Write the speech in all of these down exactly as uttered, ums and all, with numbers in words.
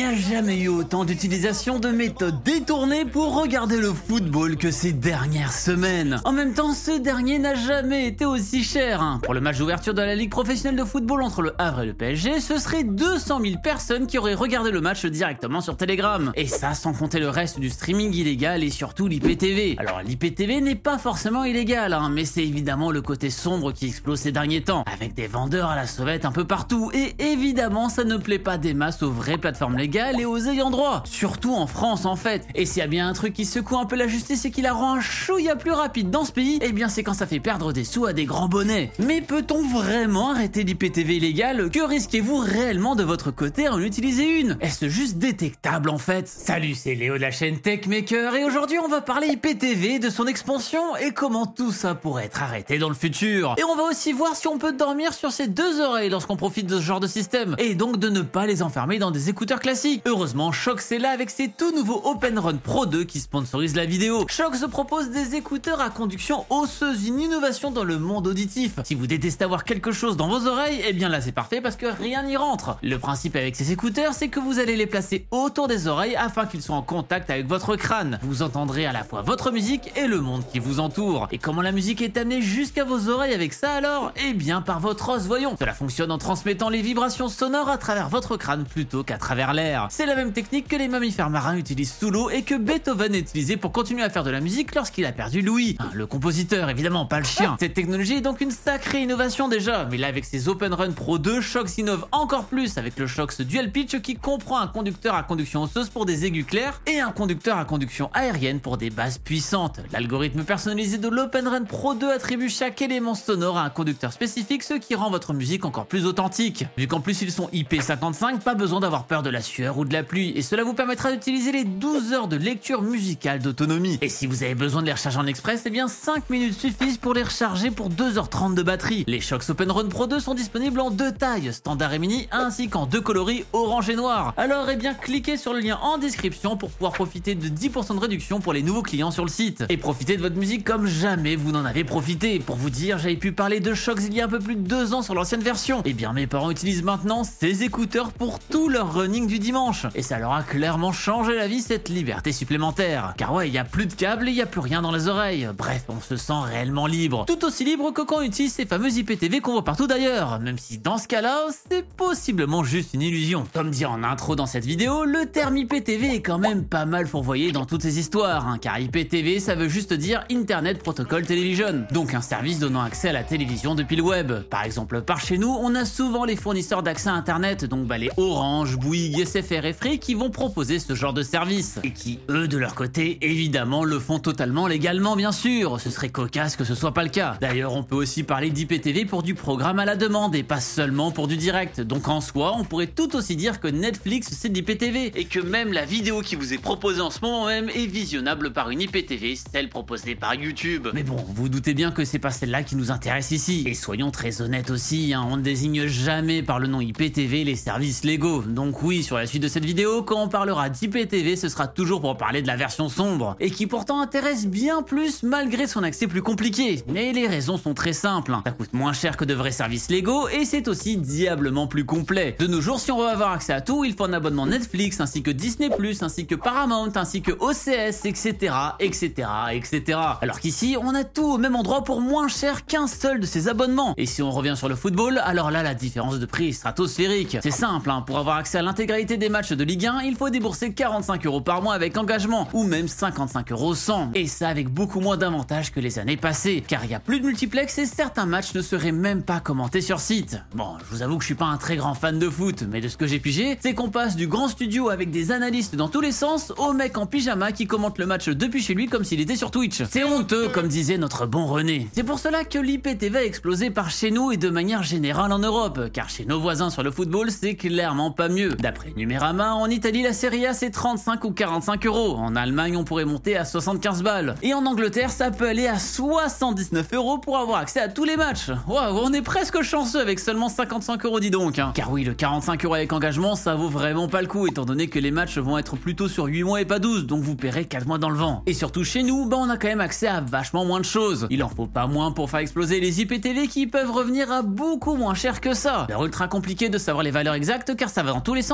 n'y a jamais eu autant d'utilisation de méthodes détournées pour regarder le football que ces dernières semaines. En même temps, ce dernier n'a jamais été aussi cher. Hein. Pour le match d'ouverture de la Ligue professionnelle de football entre le Havre et le P S G, ce serait deux cent mille personnes qui auraient regardé le match directement sur Telegram. Et ça sans compter le reste du streaming illégal et surtout l'I P T V. Alors l'I P T V n'est pas forcément illégal, hein, mais c'est évidemment le côté sombre qui explose ces derniers temps, avec des vendeurs à la sauvette un peu partout. Et évidemment, ça ne plaît pas des masses aux vraies plateformes légales et aux ayants droit. Surtout en France en fait. Et s'il y a bien un truc qui secoue un peu la justice et qui la rend un chouïa plus rapide dans ce pays, eh bien c'est quand ça fait perdre des sous à des grands bonnets. Mais peut-on vraiment arrêter l'I P T V illégal? Que risquez-vous réellement de votre côté à en utiliser une? Est-ce juste détectable en fait? Salut, c'est Léo de la chaîne Techmaker et aujourd'hui on va parler I P T V, de son expansion et comment tout ça pourrait être arrêté dans le futur. Et on va aussi voir si on peut dormir sur ses deux oreilles lorsqu'on profite de ce genre de système et donc de ne pas les enfermer dans des écouteurs classiques. Heureusement, Shokz est là avec ses tout nouveaux Open Run Pro deux qui sponsorisent la vidéo. Shokz propose des écouteurs à conduction osseuse, une innovation dans le monde auditif. Si vous détestez avoir quelque chose dans vos oreilles, eh bien là c'est parfait parce que rien n'y rentre. Le principe avec ces écouteurs, c'est que vous allez les placer autour des oreilles afin qu'ils soient en contact avec votre crâne. Vous entendrez à la fois votre musique et le monde qui vous entoure. Et comment la musique est amenée jusqu'à vos oreilles avec ça alors? Eh bien par votre os, voyons. Cela fonctionne en transmettant les vibrations sonores à travers votre crâne plutôt qu'à travers l'air. C'est la même technique que les mammifères marins utilisent sous l'eau et que Beethoven a utilisé pour continuer à faire de la musique lorsqu'il a perdu l'ouïe. Hein, le compositeur, évidemment, pas le chien. Cette technologie est donc une sacrée innovation déjà, mais là avec ses Open Run Pro deux, Shokz innove encore plus avec le Shokz Dual Pitch qui comprend un conducteur à conduction osseuse pour des aigus clairs et un conducteur à conduction aérienne pour des basses puissantes. L'algorithme personnalisé de l'Open Run Pro deux attribue chaque élément sonore à un conducteur spécifique, ce qui rend votre musique encore plus authentique. Vu qu'en plus ils sont I P cinquante-cinq, pas besoin d'avoir peur de la sueur ou de la pluie, et cela vous permettra d'utiliser les douze heures de lecture musicale d'autonomie. Et si vous avez besoin de les recharger en express, eh bien cinq minutes suffisent pour les recharger pour deux heures trente de batterie. Les Shokz Open Run Pro deux sont disponibles en deux tailles, standard et mini, ainsi qu'en deux coloris orange et noir. Alors eh bien cliquez sur le lien en description pour pouvoir profiter de dix pour cent de réduction pour les nouveaux clients sur le site. Et profitez de votre musique comme jamais vous n'en avez profité. Pour vous dire, j'avais pu parler de Shokz il y a un peu plus de deux ans sur l'ancienne version. Eh bien mes parents utilisent maintenant ces écouteurs pour tout leur running du dimanche. Et ça leur a clairement changé la vie, cette liberté supplémentaire. Car ouais, il n'y a plus de câbles et il n'y a plus rien dans les oreilles. Bref, on se sent réellement libre. Tout aussi libre que quand on utilise ces fameux I P T V qu'on voit partout d'ailleurs. Même si dans ce cas-là, c'est possiblement juste une illusion. Comme dit en intro dans cette vidéo, le terme I P T V est quand même pas mal fourvoyé dans toutes ces histoires. Hein, car I P T V, ça veut juste dire Internet Protocol Television. Donc un service donnant accès à la télévision depuis le web. Par exemple, par chez nous, on a souvent les fournisseurs d'accès à Internet, donc bah, les Orange, Bouygues, S F R et Free qui vont proposer ce genre de service. Et qui, eux, de leur côté, évidemment, le font totalement légalement, bien sûr. Ce serait cocasse que ce soit pas le cas. D'ailleurs, on peut aussi parler d'I P T V pour du programme à la demande et pas seulement pour du direct. Donc en soi, on pourrait tout aussi dire que Netflix, c'est de l'I P T V. Et que même la vidéo qui vous est proposée en ce moment même est visionnable par une I P T V, celle proposée par YouTube. Mais bon, vous doutez bien que c'est pas celle-là qui nous intéresse ici. Et soyons très honnêtes aussi, hein, on ne désigne jamais par le nom I P T V les services légaux. Donc oui, sur la suite de cette vidéo, quand on parlera d'I P T V, ce sera toujours pour parler de la version sombre, et qui pourtant intéresse bien plus malgré son accès plus compliqué. Mais les raisons sont très simples, hein. Ça coûte moins cher que de vrais services légaux, et c'est aussi diablement plus complet. De nos jours, si on veut avoir accès à tout, il faut un abonnement Netflix, ainsi que Disney plus, ainsi que Paramount, ainsi que O C S, et cetera, et cetera, et cetera. Alors qu'ici, on a tout au même endroit pour moins cher qu'un seul de ces abonnements. Et si on revient sur le football, alors là, la différence de prix est stratosphérique. C'est simple, hein, pour avoir accès à l'intégralité des matchs de Ligue un, il faut débourser quarante-cinq euros par mois avec engagement, ou même cinquante-cinq euros sans. Et ça avec beaucoup moins d'avantages que les années passées, car il n'y a plus de multiplex et certains matchs ne seraient même pas commentés sur site. Bon, je vous avoue que je suis pas un très grand fan de foot, mais de ce que j'ai pigé, c'est qu'on passe du grand studio avec des analystes dans tous les sens au mec en pyjama qui commente le match depuis chez lui comme s'il était sur Twitch. C'est honteux, comme disait notre bon René. C'est pour cela que l'I P T V a explosé par chez nous et de manière générale en Europe, car chez nos voisins sur le football, c'est clairement pas mieux. D'après Numérama, en Italie, la Serie A c'est trente-cinq ou quarante-cinq euros. En Allemagne, on pourrait monter à soixante-quinze balles. Et en Angleterre, ça peut aller à soixante-dix-neuf euros pour avoir accès à tous les matchs. Waouh, on est presque chanceux avec seulement cinquante-cinq euros, dis donc. Hein. Car oui, le quarante-cinq euros avec engagement, ça vaut vraiment pas le coup, étant donné que les matchs vont être plutôt sur huit mois et pas douze, donc vous paierez quatre mois dans le vent. Et surtout chez nous, bah on a quand même accès à vachement moins de choses. Il en faut pas moins pour faire exploser les I P T V qui peuvent revenir à beaucoup moins cher que ça. C'est ultra compliqué de savoir les valeurs exactes car ça va dans tous les sens et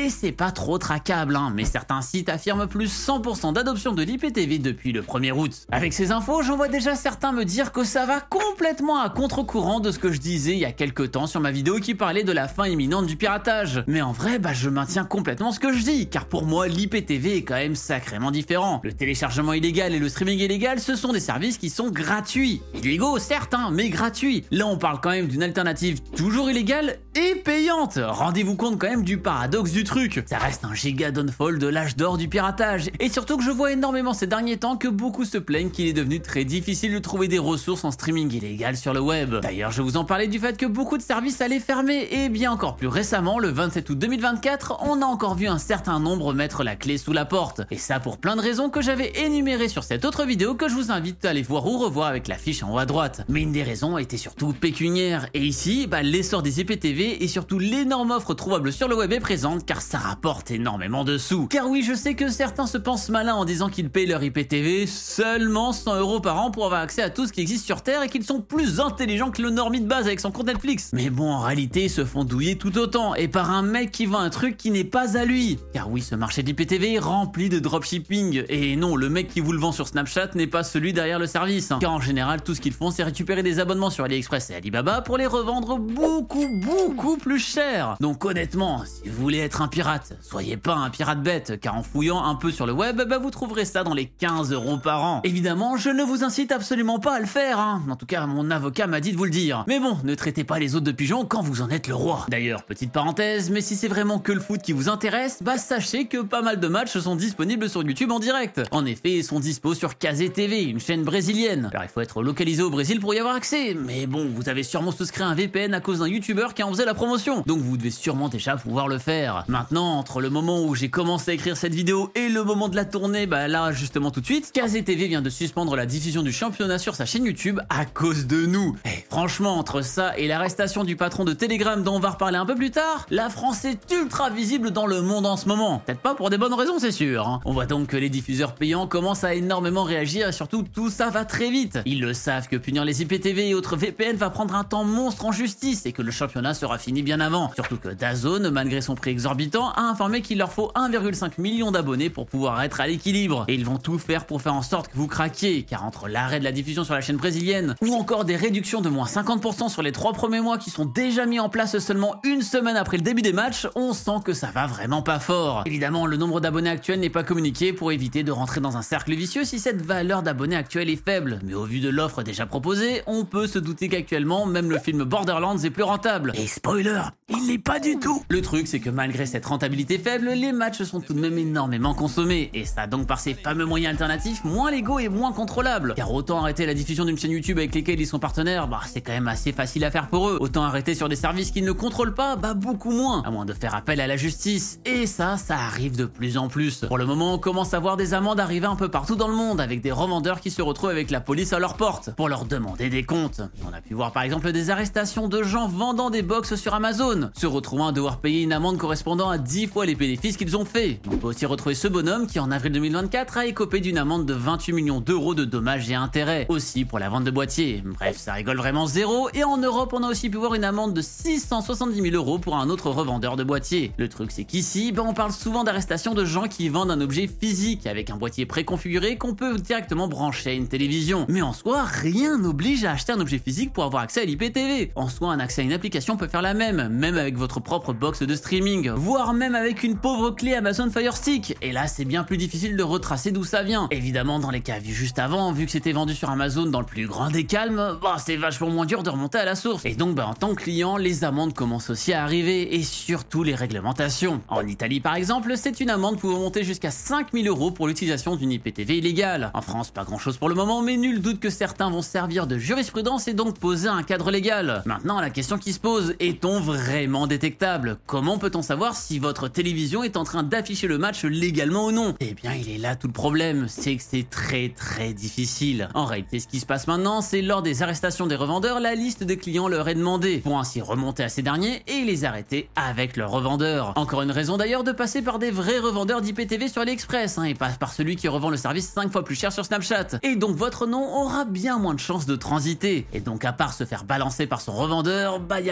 et c'est pas trop traquable, hein, mais certains sites affirment plus cent pour cent d'adoption de l'I P T V depuis le premier août. Avec ces infos, j'en vois déjà certains me dire que ça va complètement à contre-courant de ce que je disais il y a quelques temps sur ma vidéo qui parlait de la fin imminente du piratage. Mais en vrai, bah je maintiens complètement ce que je dis, car pour moi l'I P T V est quand même sacrément différent. Le téléchargement illégal et le streaming illégal, ce sont des services qui sont gratuits. Illégaux, certes, hein, mais gratuits. Là on parle quand même d'une alternative toujours illégale et payante. Rendez-vous compte quand même du paradoxe du truc. Ça reste un giga downfall de l'âge d'or du piratage. Et surtout que je vois énormément ces derniers temps que beaucoup se plaignent qu'il est devenu très difficile de trouver des ressources en streaming illégal sur le web. D'ailleurs, je vous en parlais du fait que beaucoup de services allaient fermer, et bien encore plus récemment, le vingt-sept août deux mille vingt-quatre, on a encore vu un certain nombre mettre la clé sous la porte. Et ça pour plein de raisons que j'avais énumérées sur cette autre vidéo que je vous invite à aller voir ou revoir avec l'affiche en haut à droite. Mais une des raisons était surtout pécuniaire. Et ici, bah, l'essor des I P T V et surtout l'énorme offre trouvable sur le web est présente car ça rapporte énormément de sous. Car oui, je sais que certains se pensent malins en disant qu'ils payent leur I P T V seulement cent euros par an pour avoir accès à tout ce qui existe sur Terre et qu'ils sont plus intelligents que le normie de base avec son compte Netflix. Mais bon, en réalité, ils se font douiller tout autant et par un mec qui vend un truc qui n'est pas à lui. Car oui, ce marché d'I P T V est rempli de dropshipping. Et non, le mec qui vous le vend sur Snapchat n'est pas celui derrière le service. Car en général, tout ce qu'ils font, c'est récupérer des abonnements sur AliExpress et Alibaba pour les revendre beaucoup, beaucoup plus cher. Donc honnêtement, si vous voulez être un pirate, soyez pas un pirate bête, car en fouillant un peu sur le web, bah vous trouverez ça dans les quinze euros par an. Évidemment, je ne vous incite absolument pas à le faire, hein. En tout cas, mon avocat m'a dit de vous le dire. Mais bon, ne traitez pas les autres de pigeons quand vous en êtes le roi. D'ailleurs, petite parenthèse, mais si c'est vraiment que le foot qui vous intéresse, bah sachez que pas mal de matchs sont disponibles sur YouTube en direct. En effet, ils sont dispo sur Kazé T V, une chaîne brésilienne. Alors il faut être localisé au Brésil pour y avoir accès, mais bon, vous avez sûrement souscrit un V P N à cause d'un youtubeur qui en faisait la promotion, donc vous devez sûrement déjà pouvoir le faire. Maintenant, entre le moment où j'ai commencé à écrire cette vidéo et le moment de la tournée, bah là justement tout de suite, Kazé T V vient de suspendre la diffusion du championnat sur sa chaîne YouTube à cause de nous. Et franchement, entre ça et l'arrestation du patron de Telegram dont on va reparler un peu plus tard, la France est ultra visible dans le monde en ce moment. Peut-être pas pour des bonnes raisons, c'est sûr, hein. On voit donc que les diffuseurs payants commencent à énormément réagir et surtout tout ça va très vite. Ils le savent que punir les I P T V et autres V P N va prendre un temps monstre en justice et que le championnat sera fini bien avant. Surtout que DAZN, malgré son prix exorbitant, a informé qu'il leur faut un virgule cinq million d'abonnés pour pouvoir être à l'équilibre. Et ils vont tout faire pour faire en sorte que vous craquiez, car entre l'arrêt de la diffusion sur la chaîne brésilienne ou encore des réductions de moins cinquante pour cent sur les trois premiers mois qui sont déjà mis en place seulement une semaine après le début des matchs, on sent que ça va vraiment pas fort. Évidemment, le nombre d'abonnés actuel n'est pas communiqué pour éviter de rentrer dans un cercle vicieux si cette valeur d'abonnés actuelle est faible, mais au vu de l'offre déjà proposée, on peut se douter qu'actuellement, même le film Borderlands est plus rentable. Et spoiler, il l'est pas du tout. Le truc, c'est que malgré cette rentabilité faible, les matchs sont tout de même énormément consommés, et ça donc par ces fameux moyens alternatifs moins légaux et moins contrôlables. Car autant arrêter la diffusion d'une chaîne YouTube avec lesquels ils sont partenaires, bah c'est quand même assez facile à faire pour eux. Autant arrêter sur des services qu'ils ne contrôlent pas, bah beaucoup moins, à moins de faire appel à la justice. Et ça, ça arrive de plus en plus. Pour le moment, on commence à voir des amendes arriver un peu partout dans le monde, avec des revendeurs qui se retrouvent avec la police à leur porte, pour leur demander des comptes. On a pu voir par exemple des arrestations de gens vendant des box sur Amazon, se retrouvant à devoir payer une amende correspondant à dix fois les bénéfices qu'ils ont fait. On peut aussi retrouver ce bonhomme qui en avril deux mille vingt-quatre a écopé d'une amende de vingt-huit millions d'euros de dommages et intérêts, aussi pour la vente de boîtiers. Bref, ça rigole vraiment zéro, et en Europe on a aussi pu voir une amende de six cent soixante-dix mille euros pour un autre revendeur de boîtiers. Le truc c'est qu'ici, bah, on parle souvent d'arrestations de gens qui vendent un objet physique avec un boîtier préconfiguré qu'on peut directement brancher à une télévision. Mais en soi, rien n'oblige à acheter un objet physique pour avoir accès à l'I P T V. En soi, un accès à une application peut faire la même, même avec votre propre box de streaming, voire même avec une pauvre clé Amazon Fire Stick. Et là, c'est bien plus difficile de retracer d'où ça vient. Évidemment, dans les cas vus juste avant, vu que c'était vendu sur Amazon dans le plus grand des calmes, bah, c'est vachement moins dur de remonter à la source. Et donc, bah, en tant que client, les amendes commencent aussi à arriver, et surtout les réglementations. En Italie, par exemple, c'est une amende pouvant monter jusqu'à cinq mille euros pour l'utilisation d'une I P T V illégale. En France, pas grand chose pour le moment, mais nul doute que certains vont servir de jurisprudence et donc poser un cadre légal. Maintenant, la question qui se pose, est-on vraiment détectable? Comment peut-on savoir si votre télévision est en train d'afficher le match légalement ou non? Eh bien, il est là tout le problème, c'est que c'est très très difficile. En réalité, ce qui se passe maintenant, c'est lors des arrestations des revendeurs, la liste des clients leur est demandée, pour ainsi remonter à ces derniers et les arrêter avec leur revendeur. Encore une raison d'ailleurs de passer par des vrais revendeurs d'I P T V sur AliExpress, hein, et pas par celui qui revend le service cinq fois plus cher sur Snapchat. Et donc votre nom aura bien moins de chances de transiter. Et donc à part se faire balancer par son revendeur, bah y a pas vraiment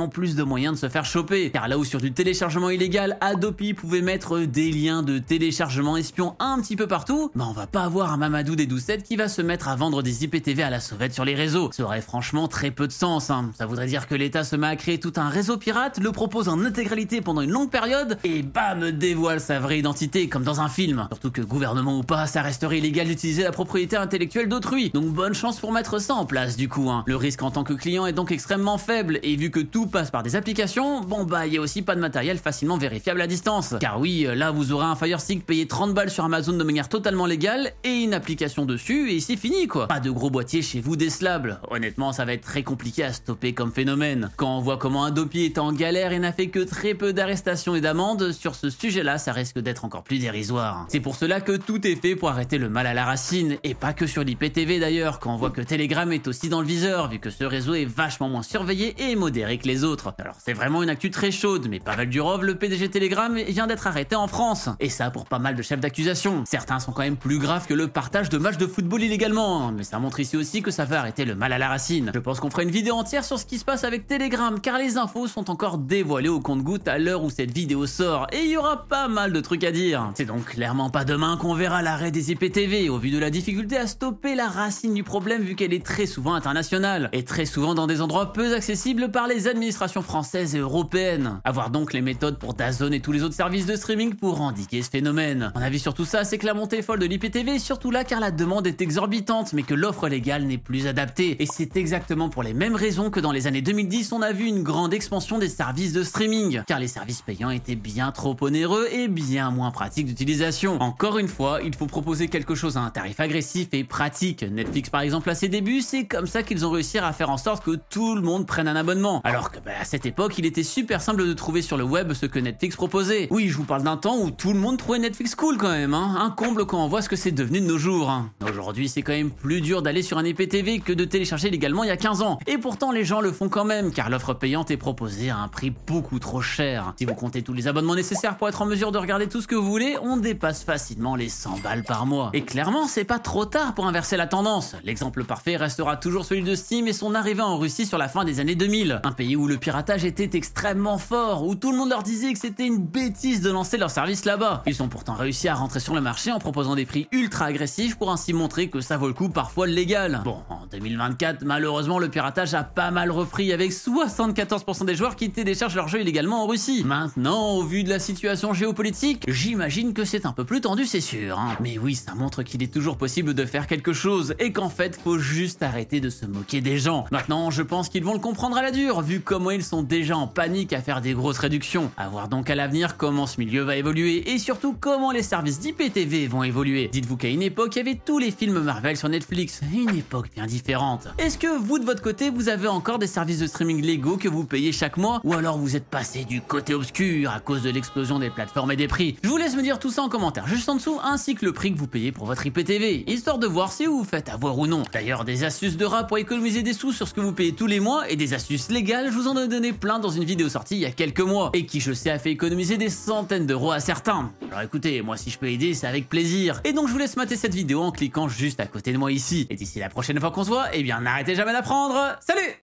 forcément plus de moyens de se faire choper. Car là où sur du téléchargement illégal, Adopi pouvait mettre des liens de téléchargement espions un petit peu partout, bah on va pas avoir un Mamadou des douze sept qui va se mettre à vendre des I P T V à la sauvette sur les réseaux. Ça aurait franchement très peu de sens, hein. Ça voudrait dire que l'État se met à créer tout un réseau pirate, le propose en intégralité pendant une longue période, et bam, dévoile sa vraie identité, comme dans un film. Surtout que gouvernement ou pas, ça resterait illégal d'utiliser la propriété intellectuelle d'autrui. Donc bonne chance pour mettre ça en place du coup, hein. Le risque en tant que client est donc extrêmement faible, et vu que tout passe par des applications, bon bah il y a aussi pas de matériel facilement vérifiable à distance. Car oui, là vous aurez un Fire Stick payé trente balles sur Amazon de manière totalement légale, et une application dessus, et c'est fini quoi. Pas de gros boîtier chez vous décelable. Honnêtement, ça va être très compliqué à stopper comme phénomène. Quand on voit comment Adopi est en galère et n'a fait que très peu d'arrestations et d'amendes, sur ce sujet-là, ça risque d'être encore plus dérisoire. C'est pour cela que tout est fait pour arrêter le mal à la racine, et pas que sur l'I P T V d'ailleurs, quand on voit que Telegram est aussi dans le viseur, vu que ce réseau est vachement moins surveillé et modéré que les autres. Alors c'est vraiment une actu très chaude, mais Pavel Durov, le P D G Telegram, vient d'être arrêté en France. Et ça pour pas mal de chefs d'accusation. Certains sont quand même plus graves que le partage de matchs de football illégalement, mais ça montre ici aussi que ça va arrêter le mal à la racine. Je pense qu'on fera une vidéo entière sur ce qui se passe avec Telegram, car les infos sont encore dévoilées au compte-gouttes à l'heure où cette vidéo sort, et il y aura pas mal de trucs à dire. C'est donc clairement pas demain qu'on verra l'arrêt des I P T V, au vu de la difficulté à stopper la racine du problème vu qu'elle est très souvent internationale, et très souvent dans des endroits peu accessibles par les administrations françaises et européennes. Avoir donc les méthodes pour DAZN et tous les autres services de streaming pour endiguer ce phénomène. Mon avis sur tout ça, c'est que la montée folle de l'I P T V est surtout là car la demande est exorbitante, mais que l'offre légale n'est plus adaptée. Et c'est exactement pour les mêmes raisons que dans les années deux mille dix, on a vu une grande expansion des services de streaming, car les services payants étaient bien trop onéreux et bien moins pratiques d'utilisation. Encore une fois, il faut proposer quelque chose à un tarif agressif et pratique. Netflix par exemple à ses débuts, c'est comme ça qu'ils ont réussi à faire en sorte que tout le monde prenne un abonnement. Alors que bah, à cette époque, il était super simple de trouver sur le web ce que Netflix proposait. Oui, je vous parle d'un temps où tout le monde trouvait Netflix cool quand même, hein. Un comble quand on voit ce que c'est devenu de nos jours, hein. Aujourd'hui, c'est quand même plus dur d'aller sur un I P T V que de télécharger légalement il y a quinze ans. Et pourtant, les gens le font quand même, car l'offre payante est proposée à un prix beaucoup trop cher. Si vous comptez tous les abonnements nécessaires pour être en mesure de regarder tout ce que vous voulez, on dépasse facilement les cent balles par mois. Et clairement, c'est pas trop tard pour inverser la tendance. L'exemple parfait restera toujours celui de Steam et son arrivée en Russie sur la fin des années deux mille. Un pays où le piratage était extrêmement fort, où tout le monde leur disait que c'était une bêtise de lancer leur service là-bas. Ils ont pourtant réussi à rentrer sur le marché en proposant des prix ultra agressifs pour ainsi montrer que ça vaut le coup parfois légal. Bon, en deux mille vingt-quatre, malheureusement, le piratage a pas mal repris avec soixante-quatorze pour cent des joueurs qui téléchargent leur jeu illégalement en Russie. Maintenant, au vu de la situation géopolitique, j'imagine que c'est un peu plus tendu, c'est sûr, hein. Mais oui, ça montre qu'il est toujours possible de faire quelque chose et qu'en fait, faut juste arrêter de se moquer des gens. Maintenant, je pense qu'ils vont le comprendre à la dure, vu comment ils sont déjà en panique à faire des grosses réductions. À voir donc à l'avenir comment ce milieu va évoluer et surtout comment les services d'I P T V vont évoluer. Dites-vous qu'à une époque, il y avait tous les films Marvel sur Netflix, une époque bien différente. Est-ce que vous, de votre côté, vous avez encore des services de streaming légaux que vous payez chaque mois, ou alors vous êtes passé du côté obscur à cause de l'explosion des plateformes et des prix? Je vous laisse me dire tout ça en commentaire juste en dessous, ainsi que le prix que vous payez pour votre I P T V, histoire de voir si vous vous faites avoir ou non. D'ailleurs, des astuces de rat pour économiser des sous sur ce que vous payez tous les mois et des astuces légales, je vous en ai donné plein dans une vidéo sortie il y a quelques mois et qui, je sais, a fait économiser des centaines d'euros à certains. Alors écoutez, moi si je peux aider, c'est avec plaisir. Et donc je vous laisse mater cette vidéo en cliquant juste à côté de moi ici. Et d'ici la prochaine fois qu'on se voit, eh bien n'arrêtez jamais d'apprendre. Salut!